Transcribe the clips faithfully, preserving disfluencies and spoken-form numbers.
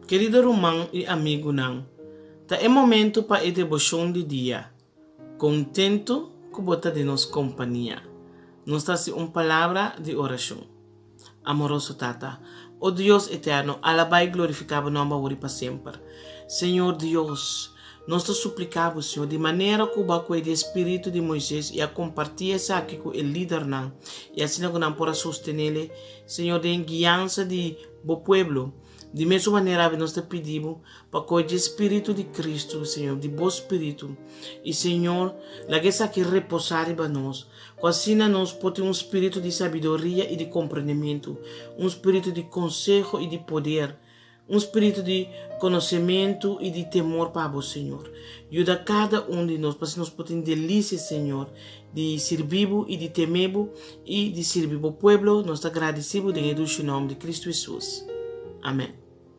Querido irmão e amigo não, tá é momento para a devoção de dia. Contento que bota de nos companhia. Nos está uma palavra de oração. Amoroso Tata, oh Deus eterno, alaba e glorificava nome agora para sempre. Senhor Deus, nós te suplicamos, Senhor, de maneira que o baco de Espírito de Moisés e a compartilhar isso aqui com o líder não, e assim que não pode sostener, Senhor, de guiança de o povo. De mesma maneira, nós te pedimos para que o Espírito de Cristo, Senhor, de bom Espírito, e Senhor, la que aqui repousar em nós, que assim nós podemos um espírito de sabedoria e de compreendimento, um espírito de conselho e de poder, um espírito de conhecimento e de temor para o Senhor. Ajuda cada um de nós, para que nós possamos delícia, Senhor, de servir e de temer e de servir o povo. Nós te agradecemos em nome de Cristo Jesus. Amém.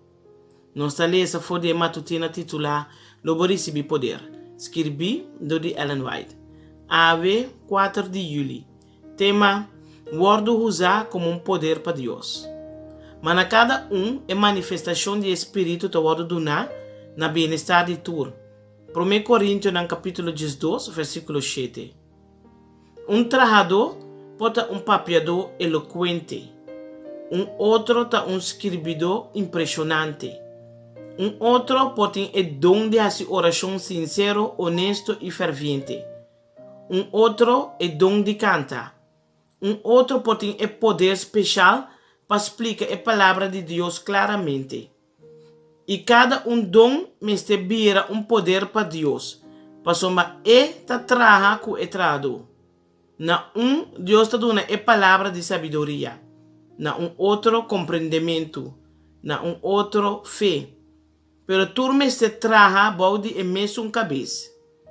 Nossa lesa foi de matutina titular Lobo recebi poder. Escrevi do de Ellen White. Ave quatro de julho. Tema: Word usar como um poder para Deus. Mas na cada um é manifestação de espírito do word donar na bem-estar de tur. primeiro Coríntios, no capítulo dois, versículo sete. Um trabalhador pode um papiador eloquente. Um outro está um escribidor impressionante. Um outro pode ter o dom de fazer oração sincero, honesto e ferviente. Um outro é dom de cantar. Um outro pode ter o poder especial para explicar a palavra de Deus claramente. E cada um dom me vira um poder para Deus. Para somar e ta traha com o trado. Na um, Deus está dando a palavra de sabedoria. Na um outro compreendimento, na um outro fé. Pero turma se traha balde e meso um cabeça.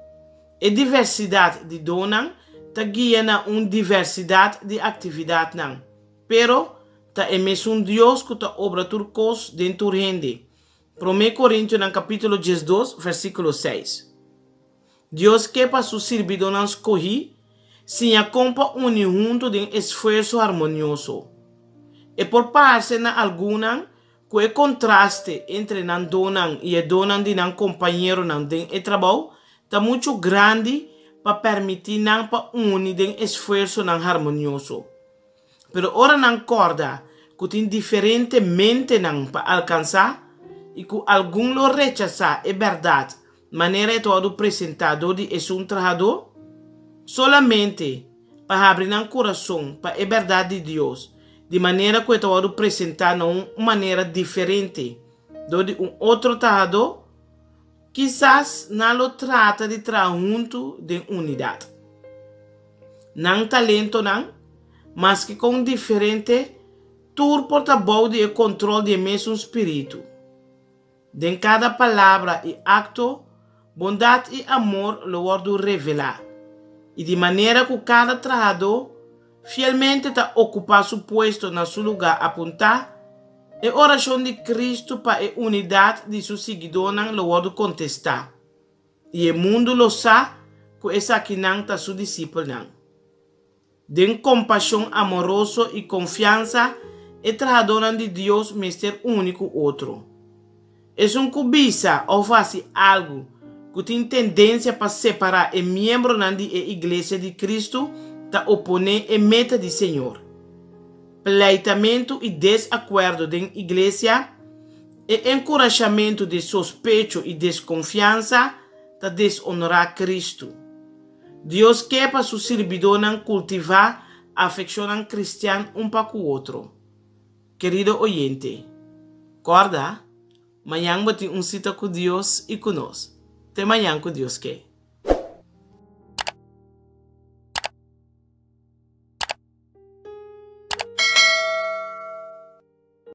A diversidade de donan ta guia na uma diversidade de atividade não. Pero ta é meso um Deus que ta obra turcos dentro rende. primeiro Coríntios no capítulo dois, versículo seis. Deus que para su servidor não escolhi, se acompa une junto de um esforço harmonioso. E por parte na alguna, que o contraste entre nan donan e a donan de nan companheiro nan den e trabalho está muito grande para permitir nan para unir den esforço nan harmonioso. Pero ora nan corda, que tem diferentemente nan para alcançar e que algum lo rechazar é verdade, maneira é todo apresentado de é um trabalhador, solamente para abrir nan coração para a verdade de Deus. De maneira que eu estou apresentando uma maneira diferente de um outro trabalhador, quizás não lo trata de trabalhar junto de unidade. Não talento não, mas que com diferente, tur porta-voz de controle de mesmo espírito. De cada palavra e acto, bondade e amor lo word revelar. E de maneira que cada trabalhador fielmente está ocupar seu posto na seu lugar apontar, a oração de Cristo para a unidade de seus seguidores não lo pode contestar. E o mundo lo sabe que essa aqui não está seu discípulo não. De compaixão amorosa e confiança, e trabalhador de Deus mestre único outro. É um cobiça ou faz algo que tem tendência para separar o membro da igreja de Cristo da opone e meta de Senhor. Pleitamento e desacordo da igreja e encorajamento de suspeito e desconfiança da deshonorar Cristo. Deus quer para seu servidor não cultivar a afeição cristã um para com o outro. Querido oyente, acorda, amanhã vamos ter um cita com Deus e conosco. Até amanhã com Deus quer.